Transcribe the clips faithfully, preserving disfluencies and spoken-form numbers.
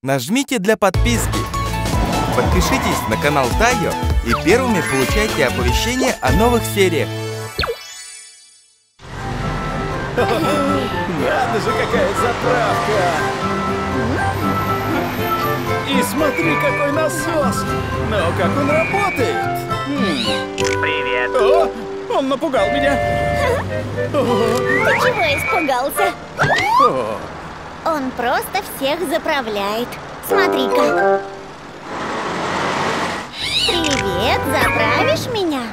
нажмите для подписки. Подпишитесь на канал Тайо и первыми получайте оповещения о новых сериях. Надо же, какая заправка! И смотри, какой насос! Но как он работает? Привет! О, он напугал меня! Ты чего испугался? О. Он просто всех заправляет. Смотри-ка. Привет, заправишь меня?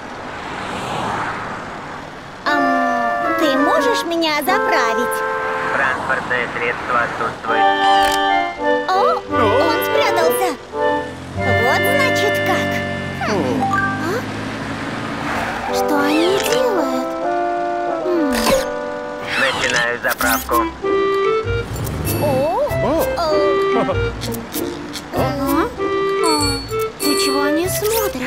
Ам, ты можешь меня заправить? Транспортное средство отсутствует. О, он спрятался. Вот значит как. Хм. А? Что они делают? М. Начинаю заправку. О, О. о. Ага. О, ты чего они смотрят?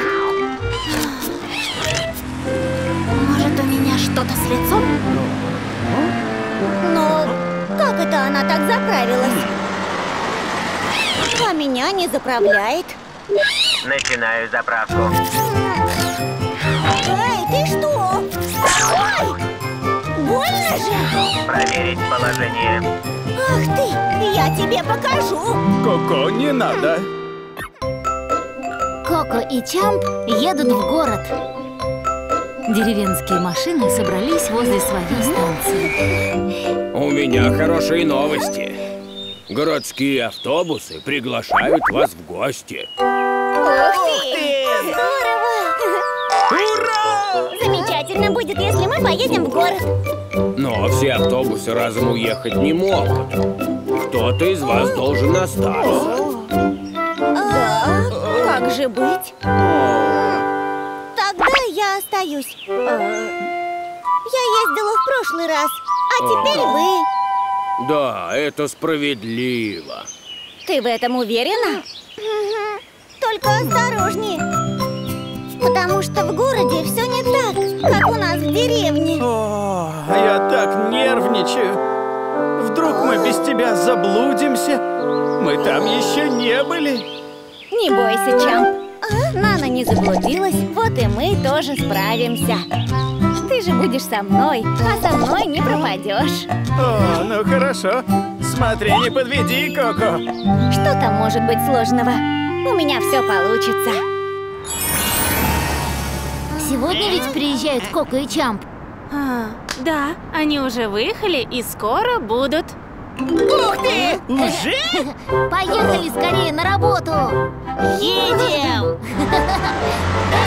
Может, у меня что-то с лицом? Но как это она так заправилась? А меня не заправляет. Начинаю заправку. Эй, ты что? Ай! Больно же? Проверить положение. Ах ты, я тебе покажу. Коко, не надо! Коко и Чамп едут в город. Деревенские машины собрались возле своей станции. У меня хорошие новости. Городские автобусы приглашают вас в гости. Ух ты! Здорово! Ура! Замечательно будет, если мы поедем в город. Но все автобусы разом уехать не могут. Кто-то из вас должен остаться. А, как же быть? Тогда я остаюсь. Я ездила в прошлый раз, а теперь вы. Да, это справедливо. Ты в этом уверена? Только осторожнее. Потому что в городе все не так, как у нас в деревне. О, я так нервничаю. Вдруг мы без тебя заблудимся? Мы там еще не были. Не бойся, Чамп. Нана не заблудилась, вот и мы тоже справимся. Ты же будешь со мной, а со мной не пропадешь. О, ну хорошо. Смотри, не подведи, Коко. Что там может быть сложного? У меня все получится. Сегодня ведь приезжают Коко и Чамп. А, да, они уже выехали и скоро будут. Ух ты! Уже? Поехали скорее на работу! Едем! До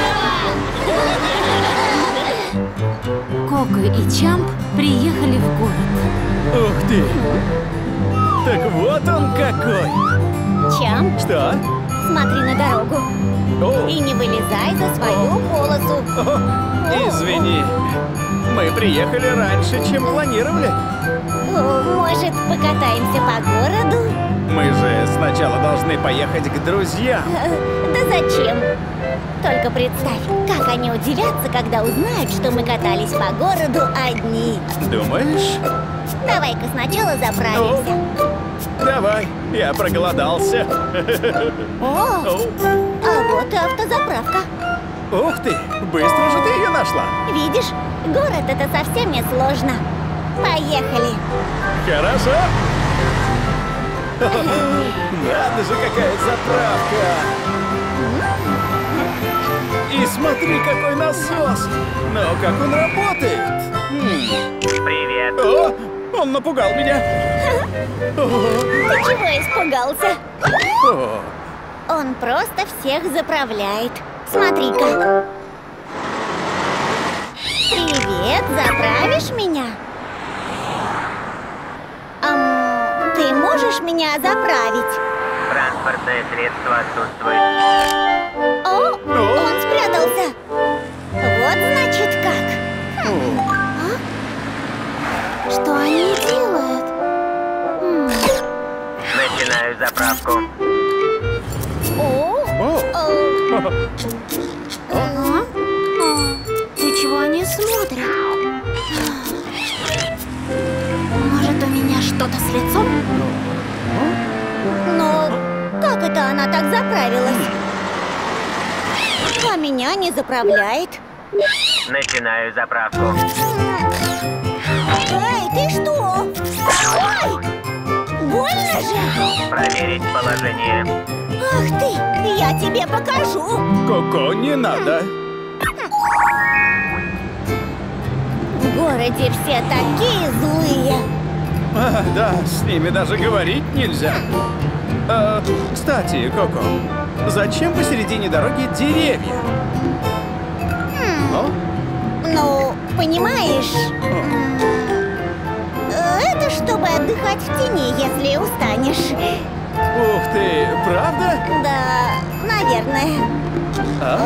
скорого! Коко и Чамп приехали в город. Ух ты! Так вот он какой! Чамп, Что? смотри на дорогу О, и не вылезай за свою полосу. о, извини. Мы приехали раньше, чем планировали. О, может, покатаемся по городу? Мы же сначала должны поехать к друзьям. Э, Да зачем? Только представь, как они удивятся, когда узнают, что мы катались по городу одни. Думаешь? Давай-ка сначала заправимся. Давай, я проголодался. О, О, а вот и автозаправка. ух ты, быстро же ты ее нашла. Видишь, город это совсем не сложно. Поехали. Хорошо. Надо же, какая заправка. И смотри, какой насос. Но как он работает? Привет! О, он напугал меня. Ты чего испугался? О, Он просто всех заправляет. Смотри-ка. Привет, заправишь меня? Ам, ты можешь меня заправить? Транспортное средство отсутствует. О, он спрятался. Вот значит как. Хм. А? Что они делают? М. Начинаю заправку. О, о, о. Ага. О, ты чего они смотрят? Может, у меня что-то с лицом? Но это она так заправилась? А меня не заправляет. Начинаю заправку. Эй, ты что? Ой! Больно же! Проверить положение. Ах ты! Я тебе покажу! Коко, не надо. В городе все такие злые. А, да, с ними даже говорить нельзя. А, кстати, Коко, зачем посередине дороги деревья? О? Ну, понимаешь, О. это чтобы отдыхать в тени, если устанешь. Ух ты, правда? Да, наверное. А?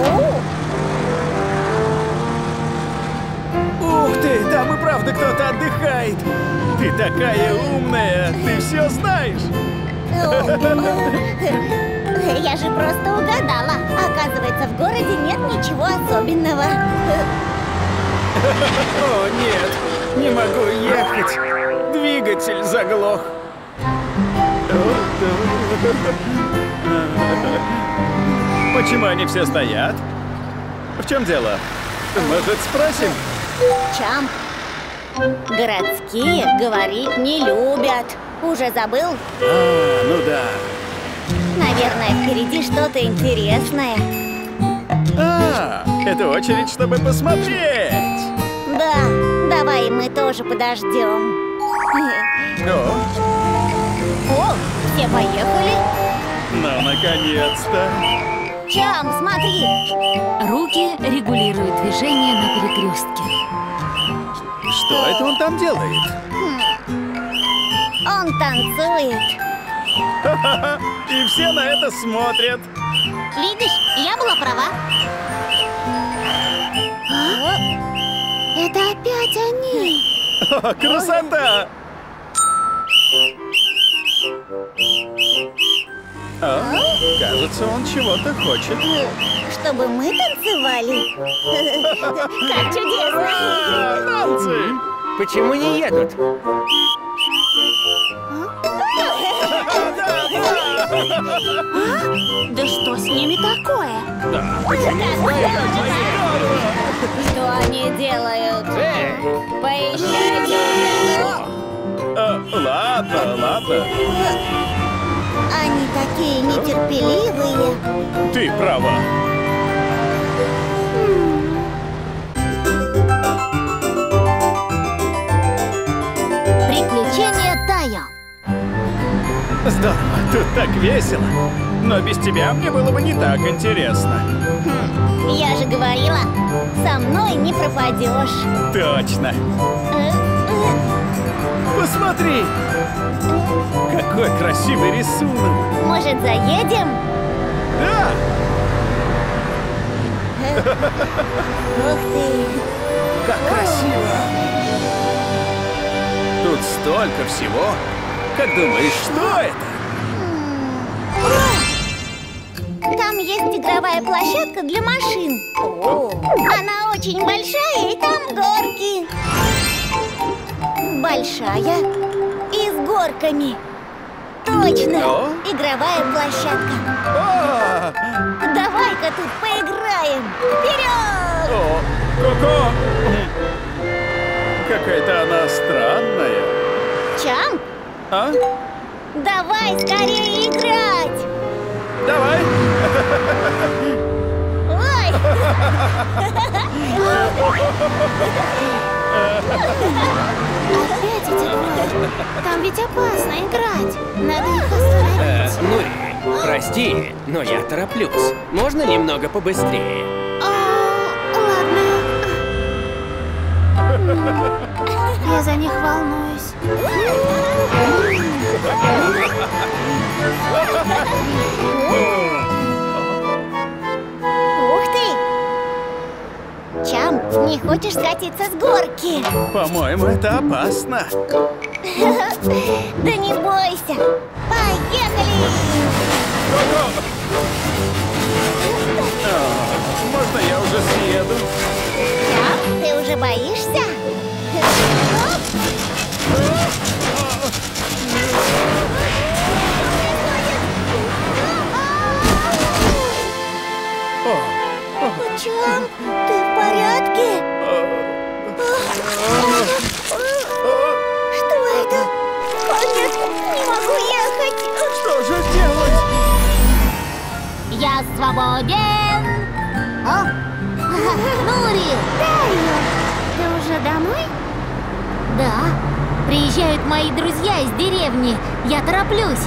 Ух ты, там и правда кто-то отдыхает. Ты такая умная, ты все знаешь. Я же просто угадала. Оказывается, в городе нет ничего особенного. О, нет, не могу ехать. Двигатель заглох. Почему они все стоят? В чем дело? Может, спросим? Чамп, городские говорить не любят. Уже забыл? А, ну да. Наверное, впереди что-то интересное. А, это очередь, чтобы посмотреть. Да, давай мы тоже подождем. О, О, все поехали? ну, наконец-то. Чамп, смотри. Руки регулируют движение на перекрестке. Что это он там делает? Он танцует. И все на это смотрят. Видишь, я была права. Это опять они. О, красота! А, кажется, он чего-то хочет. Чтобы мы танцевали? Как чудесно! Танцы! Почему не едут? Да что с ними такое? Что они делают? Поезжайте! А, ладно, ладно. Они такие нетерпеливые. Ты права. Приключения Тайо. Здорово, тут так весело. Но без тебя мне было бы не так интересно. Я же говорила, со мной не пропадешь. Точно. Посмотри! Какой красивый рисунок! Может, заедем? Да! Ух ты! Как красиво! Тут столько всего! Как думаешь, что это? Там есть игровая площадка для машин. Она очень большая, и там горки. Большая и с горками. Точно! О? Игровая площадка. О, Давай-ка тут поиграем. Вперед! О, Коко! Какая-то она странная. Чамп, А? давай скорее играть! Давай! Ой! Опять эти двое. Там ведь опасно играть. Надо их остановить. Э, Нури, прости, но я тороплюсь. Можно немного побыстрее? О, ладно. Я за них волнуюсь. Ух ты! Чамп, не хочешь скатиться с горки? По-моему, это опасно. Да не бойся! Поехали! А, можно я уже съеду? Чамп, ты уже боишься? Оп! Гоген! А? Нури! Тайо, ты уже домой? Да, приезжают мои друзья из деревни. Я тороплюсь.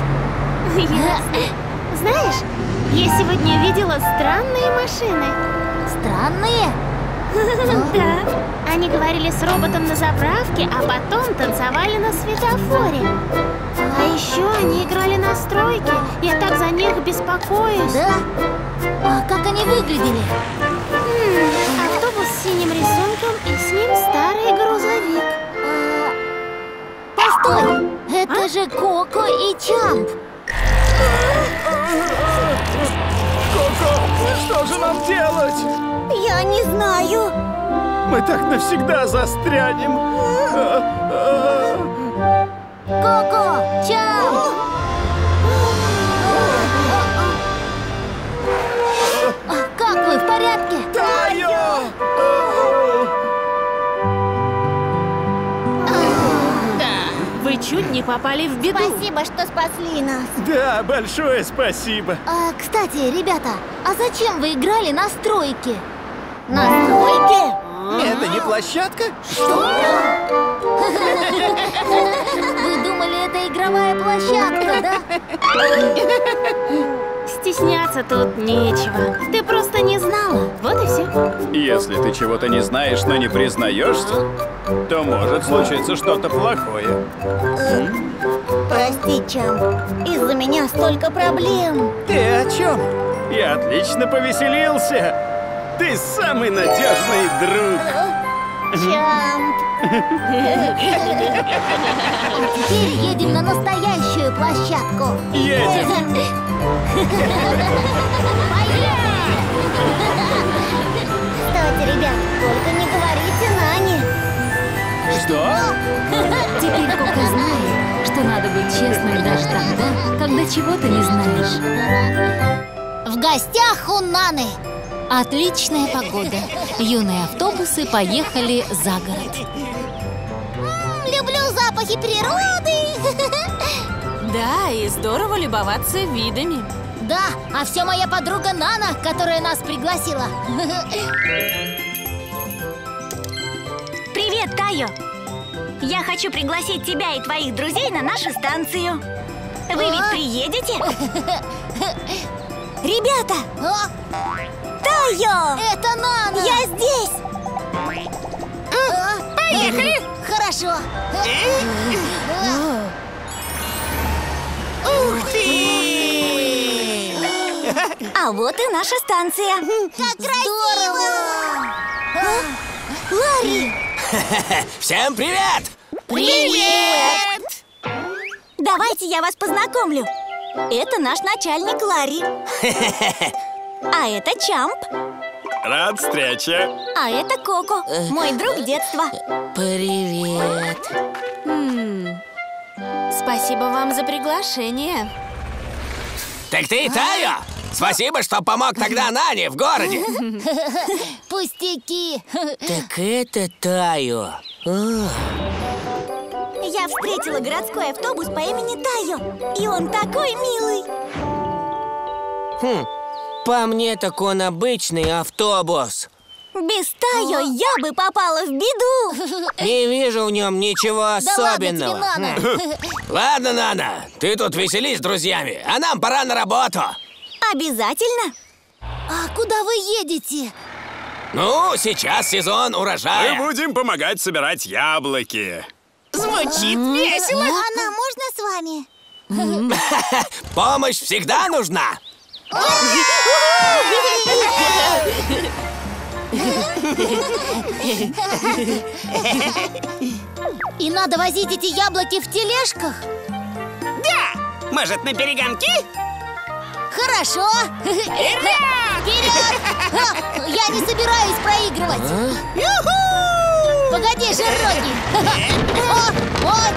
Знаешь, я сегодня видела странные машины. Странные? Да. Они говорили с роботом на заправке, а потом танцевали на светофоре. А еще они играли на стройке. Я так за них беспокоюсь. Да? А как они выглядели? М, автобус с синим рисунком и с ним старый грузовик. А... Постой! Это же Коко и Чамп. Коко, что же нам делать? Я не знаю. Мы так навсегда застрянем. Коко! Чамп! Как вы, в порядке? Тайо! Вы чуть не попали в беду. Спасибо, что спасли нас. Да, большое спасибо. А, кстати, ребята, а зачем вы играли на стройке? На стройке? Это не площадка? Вы думали, это игровая площадка, да? Стесняться тут нечего. Ты просто не знала. Вот и все. Если ты чего-то не знаешь, но не признаешься, то может случиться что-то плохое. Прости, Чамп. Из-за меня столько проблем. Ты о чем? Я отлично повеселился. Ты самый надежный друг. Чамп. Теперь едем на настоящую площадку. Едем. Кстати, ребят, только не говорите Нане. Что? Теперь Коко знает, что надо быть честным даже тогда, когда чего-то не знаешь. В гостях у Наны. Отличная погода. Юные автобусы поехали за город. Люблю запахи природы. Да, и здорово любоваться видами. Да, а все моя подруга Нана, которая нас пригласила. Привет, Тайо. Я хочу пригласить тебя и твоих друзей на нашу станцию. Вы ведь приедете? Ребята! А, Тайо! это Нана! Я здесь! А, Поехали! Хорошо. Ух ты! А вот и наша станция. Как Здорово! Ларри! Всем привет! Привет! Давайте я вас познакомлю. Это наш начальник Ларри. А это Чамп. Рад встрече. А это Коко, мой друг детства. Привет. М, Спасибо вам за приглашение. Так ты, Тайо? Спасибо, что помог тогда Нане в городе. Пустяки. Так это Тайо. Я встретила городской автобус по имени Тайо. И он такой милый. Хм, по мне так он обычный автобус. Без Тайо я бы попала в беду. Не вижу в нем ничего особенного. Да ладно тебе, Нана. Ладно, Нана, ты тут веселись с друзьями, а нам пора на работу. Обязательно. А куда вы едете? Ну, сейчас сезон урожая. Мы будем помогать собирать яблоки. Звучит весело. Анна, можно с вами? Помощь всегда нужна. И надо возить эти яблоки в тележках? Может, на перегонки? Хорошо! Вперед! Вперед! А, я не собираюсь проигрывать! Ю-ху! Погоди, Жерроги! О, ой,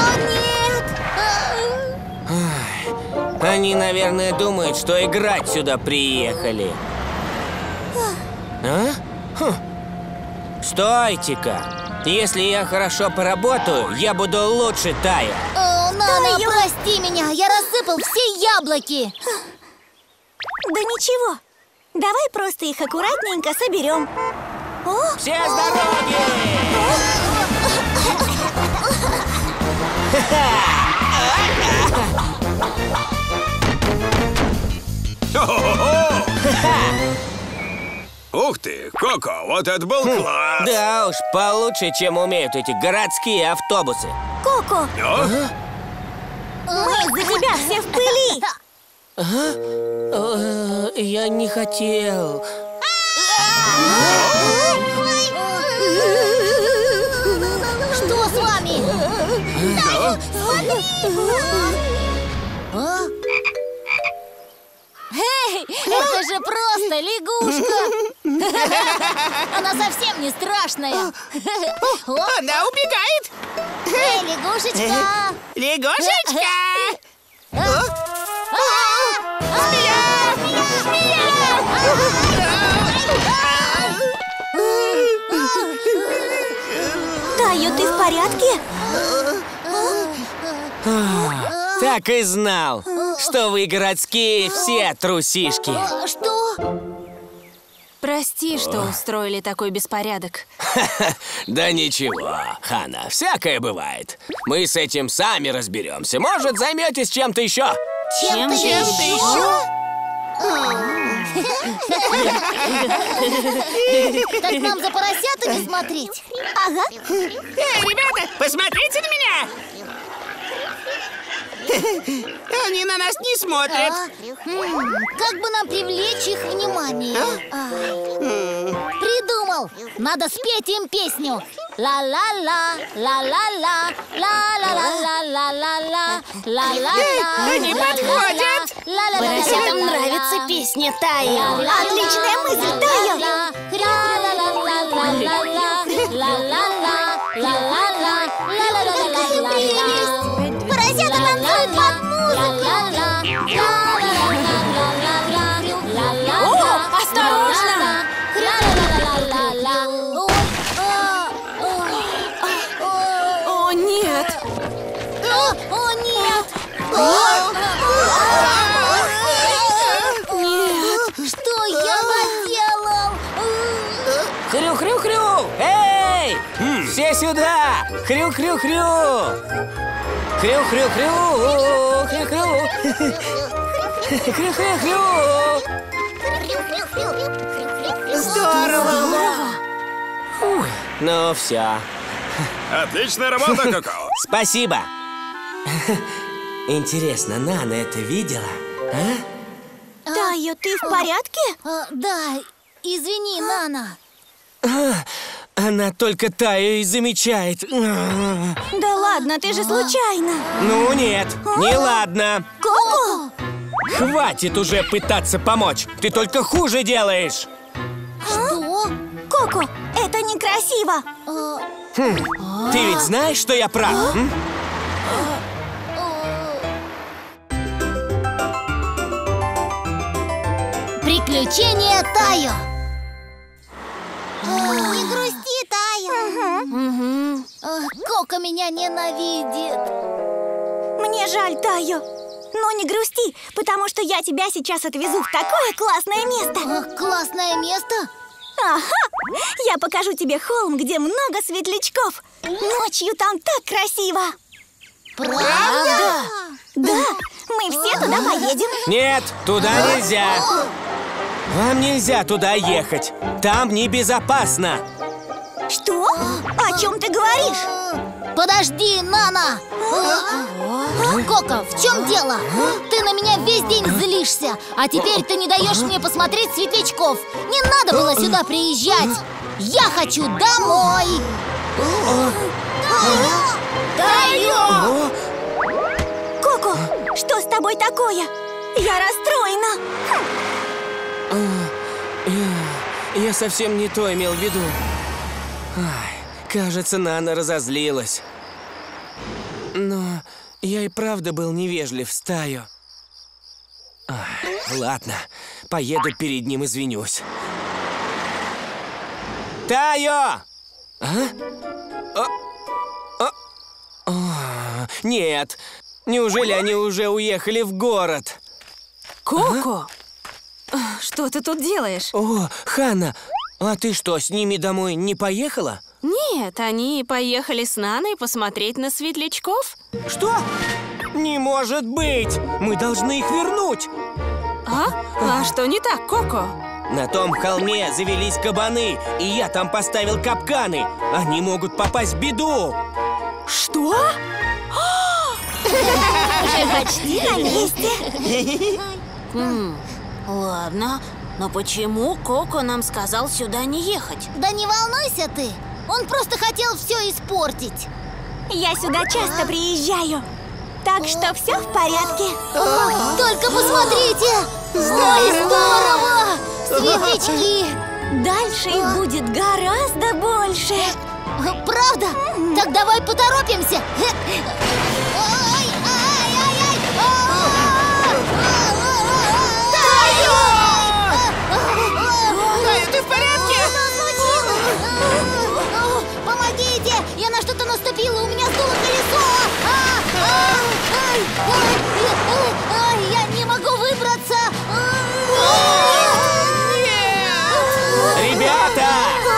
о, нет! Они, наверное, думают, что играть сюда приехали. А? Хм. Стойте-ка! Если я хорошо поработаю, я буду лучше Тайо. О, Нана, прости меня! Я рассыпал все яблоки! Да ничего. Давай просто их аккуратненько соберем. О! Все с дороги! Ух ты, Коко, вот это был класс! Да уж, получше, чем умеют эти городские автобусы. Коко, О, мы из-за тебя все в пыли. Э, Я не хотел. Что с вами? Эй, это же просто лягушка! Она совсем не страшная. Она убегает! Эй, лягушечка! Лягушечка! Тайо, ты в порядке? Так и знал, что вы городские все трусишки. Что? Прости, что устроили такой беспорядок. Да ничего, Хана, всякое бывает. Мы с этим сами разберемся. Может, займетесь чем-то еще? Чем-то еще? Так нам за поросятами смотреть? Ага. Эй, ребята, посмотрите на меня! Они на нас не смотрят. А? М, Как бы нам привлечь их внимание? А. Придумал! Надо спеть им песню. Ла-ла-ла, ла-ла-ла, ла-ла-ла-ла-ла-ла-ла, ла-ла-ла. Они подходят. Поросятам нравится песня Тайо. Отличная мысль, Тайо. Поросята танцуют под музыку. О, осторожно! О, нет! О, нет! Нет! Что я наделал? Хрю-хрю-хрю! Эй! Все сюда! Хрю-хрю-хрю! Хрю-хрю-хрю! Хрю-хрю! Хрю-хрю-хрю! Здорово! Ну все. отличная работа, Коко! Спасибо. Интересно, Нана это видела? А? Тайо, ты в порядке? А, Да, извини, Нана. Она только Тайо и замечает. Да ладно, ты же случайно. Ну нет, не ладно. Коко? Хватит уже пытаться помочь. Ты только хуже делаешь. Что? Коко, это некрасиво. А, Ты ведь знаешь, что я прав? м? Приключения Тайо. Не грусти, Тайо. Ах, Коко меня ненавидит. Мне жаль, Тайо. Но не грусти, потому что я тебя сейчас отвезу в такое классное место. Ах, классное место. Ага! Я покажу тебе холм, где много светлячков. Ночью там так красиво. Правда? Да, мы все туда поедем. Нет, туда нельзя. Вам нельзя туда ехать. Там небезопасно. Что? О чем ты говоришь? Подожди, Нана! Коко, в чем дело? Ты на меня весь день злишься, а теперь ты не даешь мне посмотреть светлячков. Не надо было сюда приезжать. Я хочу домой. Тайо! Коко, что с тобой такое? Я расстроена. Я, я совсем не то имел в виду. Ай, кажется, Нана разозлилась. Но я и правда был невежлив с Тайо. Ай, ладно, поеду перед ним, извинюсь. Тайо! А? А? А? А, нет, неужели они уже уехали в город? Коко? Что ты тут делаешь? О, Ханна, а ты что, с ними домой не поехала? Нет, они поехали с Наной посмотреть на светлячков. Что? Не может быть! Мы должны их вернуть! А? А что не так, Коко? На том холме завелись кабаны, и я там поставил капканы. Они могут попасть в беду. Что? Уже почти на месте. Хм, ладно, но почему Коко нам сказал сюда не ехать? Да не волнуйся ты, он просто хотел все испортить. Я сюда часто приезжаю, так что все в порядке. Только посмотрите! Ой, здорово! Светлячки! Дальше их будет гораздо больше. Правда? Так давай поторопимся. Тая, ты в порядке? Помогите! Я на что-то наступила, у меня сдуло колесо! Я не могу выбраться! Ребята!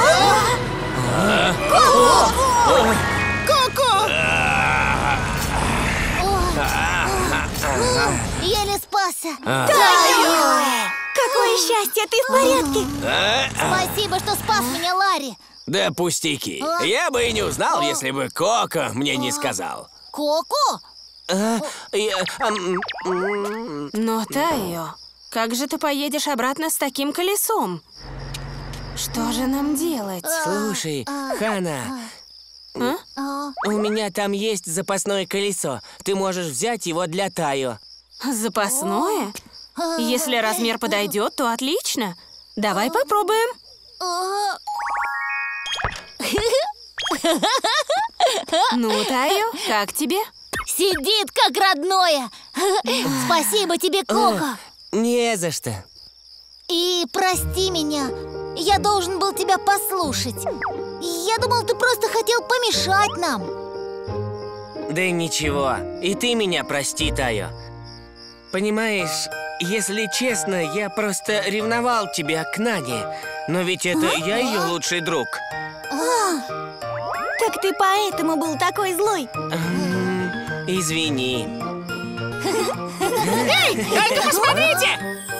Коко! Еле спасся! Какое счастье, ты в порядке? Спасибо, что спас меня, Ларри! Да пустяки. Я бы и не узнал, если бы Коко мне не сказал. Коко? А, я, ам, м, Но, Тайо, как же ты поедешь обратно с таким колесом? Что же нам делать? Слушай, Ханна, А? у меня там есть запасное колесо. Ты можешь взять его для Тайо. Запасное? Если размер подойдет, то отлично. Давай попробуем. Ну, Тайо, как тебе? Сидит как родное! Спасибо тебе, Коко! Не за что. И прости меня, я должен был тебя послушать. Я думал, ты просто хотел помешать нам. Да ничего, и ты меня прости, Тайо. Понимаешь, если честно, я просто ревновал тебя к Нане. Но ведь это я ее лучший друг. Так ты поэтому был такой злой? М, Извини. Эй, только посмотрите!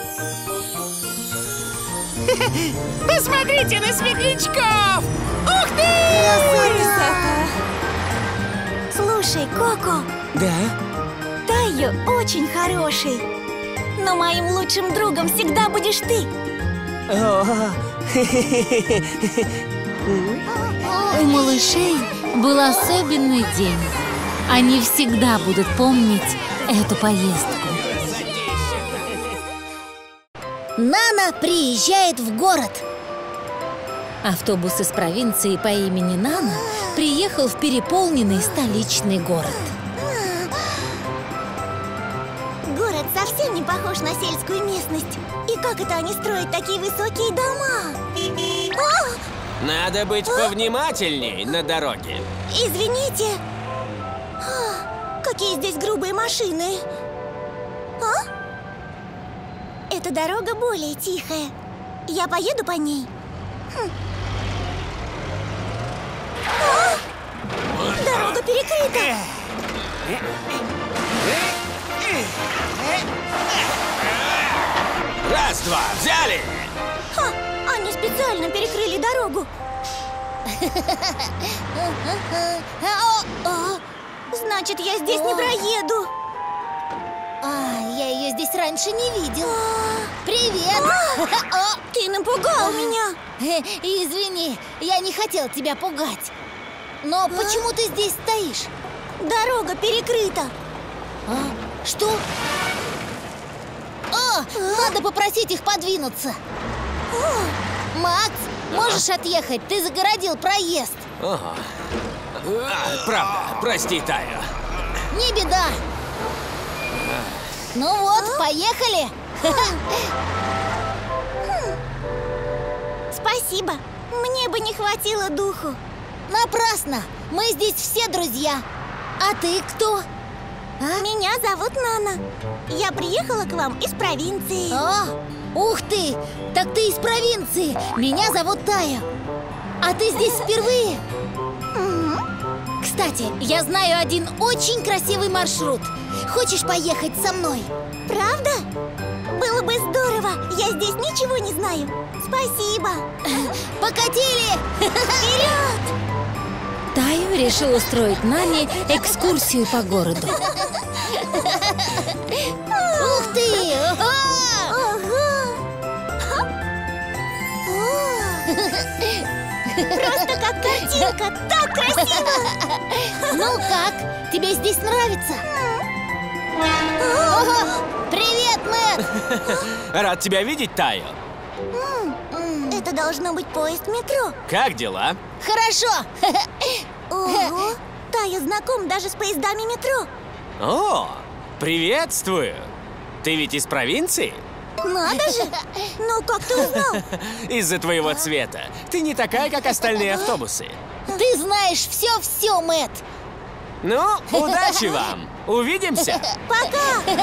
Посмотрите на светлячков! Ух ты! Слушай, Коко, Да? Тайо очень хороший. Но моим лучшим другом всегда будешь ты. О, У малышей был особенный день. Они всегда будут помнить эту поездку. Нана приезжает в город. Автобус из провинции по имени Нана приехал в переполненный столичный город. Город совсем не похож на сельскую местность. И как это они строят такие высокие дома? О, надо быть повнимательней на дороге. извините. А, какие здесь грубые машины. А? Эта дорога более тихая. Я поеду по ней. Хм. А! Дорога перекрыта. Раз-два, взяли! Ха, они специально перекрыли дорогу. А, значит, я здесь не проеду. А, я ее здесь раньше не видел. Привет! А, ты напугал меня. Извини, я не хотел тебя пугать. Но почему ты здесь стоишь? Дорога перекрыта. А, что? О, надо попросить их подвинуться. Макс, можешь отъехать? Ты загородил проезд. Ага. А, правда, прости, Тайо. Не беда. Ну вот, поехали. Спасибо. Мне бы не хватило духу. Напрасно. Мы здесь все друзья. А ты кто? Меня зовут Нана. Я приехала к вам из провинции. О, Ух ты! Так ты из провинции! Меня зовут Тая. А ты здесь впервые? Кстати, я знаю один очень красивый маршрут. Хочешь поехать со мной? Правда? Было бы здорово. Я здесь ничего не знаю. Спасибо. Покатили! Вперед! Таю решил устроить Нане экскурсию по городу. Ух ты! Просто как картинка, так красиво! Ну как? Тебе здесь нравится? Привет, Мэтт! Рад тебя видеть, Тайо. Это должно быть поезд метро. Как дела? Хорошо! Ого! Тайо знаком даже с поездами метро. О, приветствую! Ты ведь из провинции? Надо же! Ну, как ты узнал? Из-за твоего цвета. Ты не такая, как остальные автобусы. Ты знаешь все-все, Мэтт! Ну, удачи вам! Увидимся! Пока!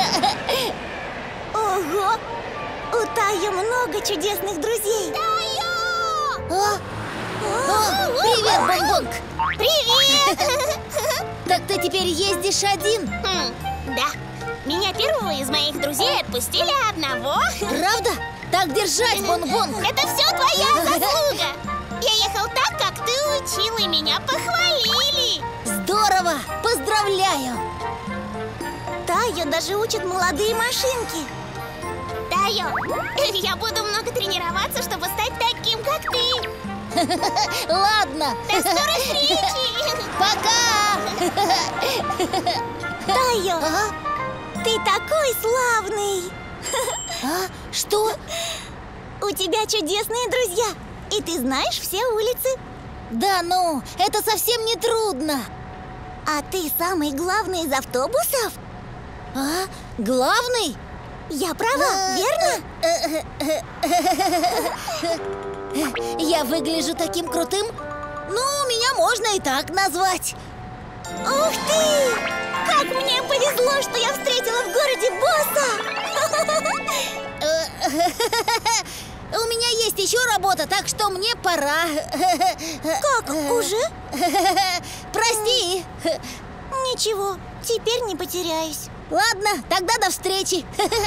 Ого! У Тайо много чудесных друзей. Тайо! А? О, привет, Бонбонг! Привет! Так ты теперь ездишь один? Хм, да. Меня первого из моих друзей отпустили одного. Правда? Так держать, Бонбонг! Это все твоя заслуга. Я ехал так, как ты учил, и меня похвалили. Здорово! Поздравляю! Тайо даже учит молодые машинки. Тайо, я буду много тренироваться, чтобы стать таким, как ты. Ладно! До скорой встречи! Пока! Тайо, Ага. ты такой славный! А? Что? У тебя чудесные друзья, и ты знаешь все улицы. Да ну, это совсем не трудно. А ты самый главный из автобусов? А? Главный? Я права, верно? Я выгляжу таким крутым? Ну, меня можно и так назвать. Ух ты! Как мне повезло, что я встретила в городе босса! У меня есть еще работа, так что мне пора. Как, уже? Прости. Ничего, теперь не потеряюсь. Ладно, тогда до встречи.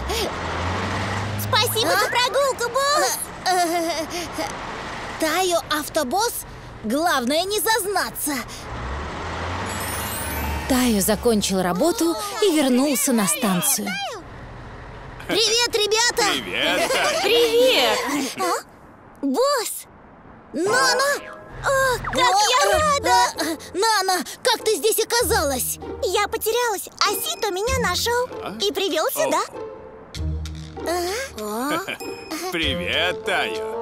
Спасибо А? за прогулку, босс! Тайо автобосс? Главное не зазнаться. Тайо закончил работу и вернулся на станцию. Привет, ребята! Привет, Тайо. Привет! Босс! Нана! О, как я рада! Нана, как ты здесь оказалась? Я потерялась, а Сито меня нашел и привел сюда. Привет, Тайо.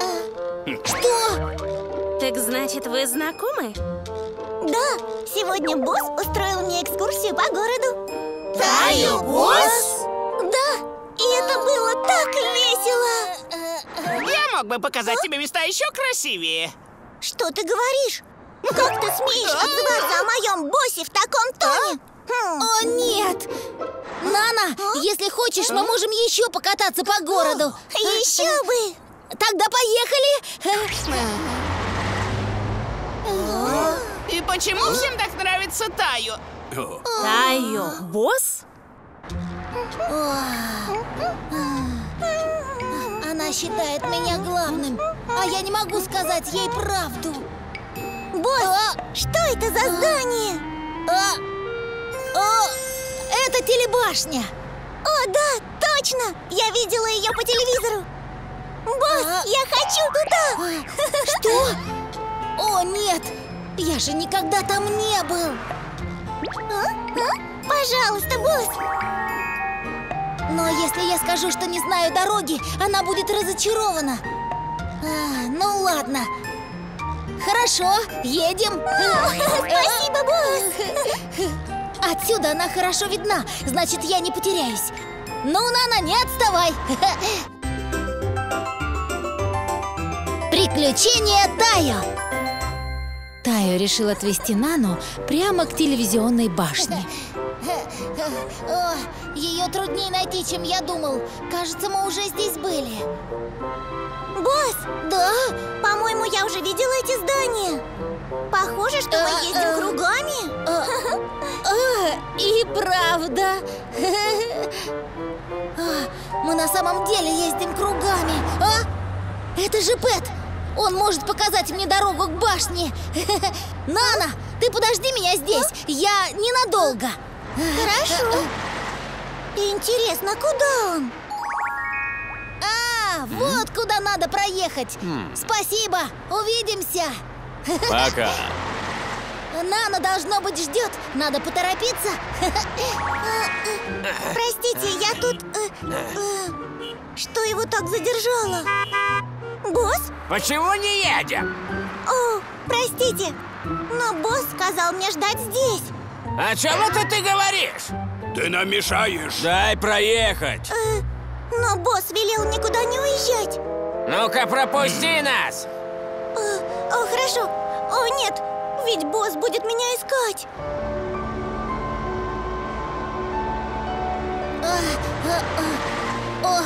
Что? Так значит, вы знакомы? Да, сегодня босс устроил мне экскурсию по городу. Тайо босс? Да, и это было так весело. Я мог бы показать тебе места еще красивее. Что ты говоришь? Как ты смеешь отзываться о моем боссе в таком тоне? Хм. О, нет! Нана, если хочешь, мы можем еще покататься по городу. Еще бы! Тогда поехали! И почему всем так нравится Тайо? О, Тайо, босс? Она считает меня главным, а я не могу сказать ей правду. Босс, что это за здание? А, о, это телебашня. О, да, точно! Я видела ее по телевизору. Босс, А? я хочу туда! Что? О, нет! Я же никогда там не был. А? А? Пожалуйста, босс! Но если я скажу, что не знаю дороги, она будет разочарована. А, ну ладно. Хорошо, едем. Спасибо, босс! Отсюда она хорошо видна, значит, я не потеряюсь. Ну, Нана, не отставай. Приключения Тайо. Тайо решил отвезти Нану прямо к телевизионной башне. О, Ее труднее найти, чем я думал. Кажется, мы уже здесь были. Босс! Да? По-моему, я уже видела эти здания. Похоже, что мы ездим кругами. И правда. Мы на самом деле ездим кругами. А? Это же Пэт. Он может показать мне дорогу к башне. Нана, ты подожди меня здесь. Я ненадолго. Хорошо. Интересно, куда он? А, вот куда надо проехать. Спасибо. Увидимся. Пока. Нана, должно быть, ждет. Надо поторопиться. Простите, я тут... э, э, Что его так задержало? Босс? Почему не едем? О, простите, но босс сказал мне ждать здесь. О чем это ты говоришь? Ты нам мешаешь. Дай проехать. Э, но босс велел никуда не уезжать. Ну-ка, пропусти нас. Э, о, хорошо. О, нет, ведь босс будет меня искать. О,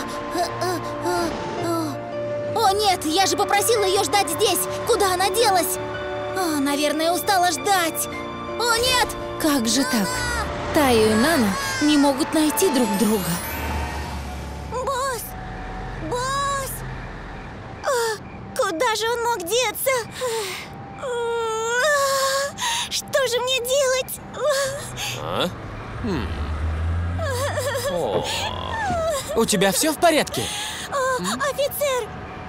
О, нет, я же попросила ее ждать здесь. Куда она делась? О, наверное, устала ждать. О, нет! Как же так? Тайо и Нана не могут найти друг друга. Босс! Босс! А, куда же он мог деться? Что же мне делать? А? Хм. О. У тебя все в порядке? О, офицер!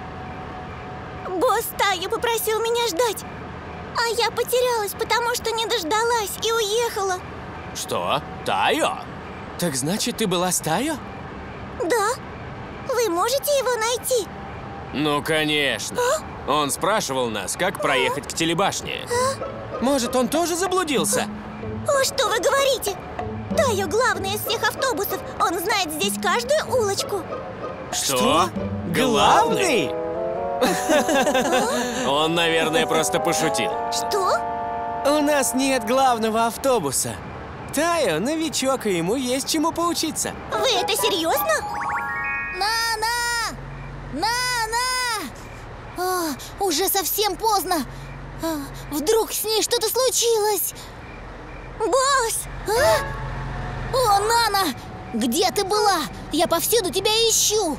Босс Тайо попросил меня ждать. А я потерялась, потому что не дождалась и уехала. Что? Тайо? Так значит, ты была с Тайо? Да. Вы можете его найти? Ну, конечно. А? Он спрашивал нас, как проехать а? к телебашне. А? Может, он тоже заблудился? О, что вы говорите? Тайо главный из всех автобусов. Он знает здесь каждую улочку. Что? Главный? Он, наверное, просто пошутил. Что? У нас нет главного автобуса. Тайо новичок, и ему есть чему поучиться. Вы это серьезно? Нана! Нана! О, уже совсем поздно. А, вдруг с ней что-то случилось? Босс! А? О, Нана! Где ты была? Я повсюду тебя ищу.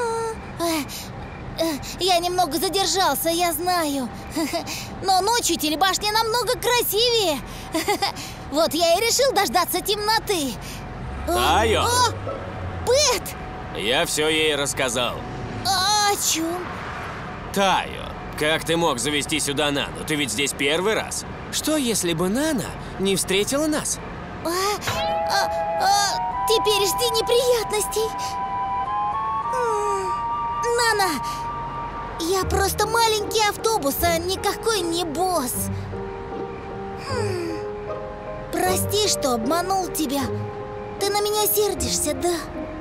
Я немного задержался, я знаю. Но ночью телебашня намного красивее. Вот я и решил дождаться темноты. Тайо! О, Пэт! Я все ей рассказал. А о чем? Тайо, как ты мог завести сюда Нану? Ты ведь здесь первый раз. Что, если бы Нана не встретила нас? А, а, а, теперь жди неприятностей. Нана, я просто маленький автобус, а никакой не босс. Хм. Прости, что обманул тебя. Ты на меня сердишься, да?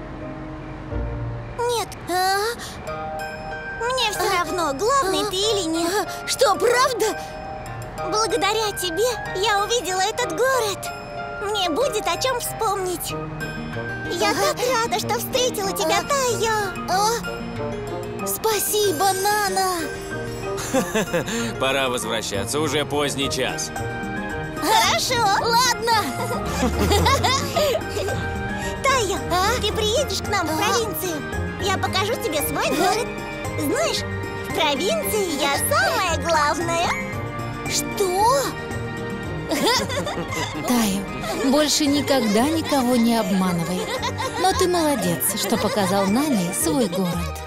Нет. А? Мне все а? равно, главный а? ты или нет. А? Что, правда? Благодаря тебе я увидела этот город. Мне будет о чем вспомнить. Я ага. так рада, что встретила тебя, а? Тайо. А? Спасибо, Нана. Пора возвращаться, уже поздний час. Хорошо. Ладно. Тайо, а? ты приедешь к нам в провинцию? Я покажу тебе свой город. Знаешь, в провинции я самая главная. Что? Тайо, больше никогда никого не обманывай. Но ты молодец, что показал Нане свой город.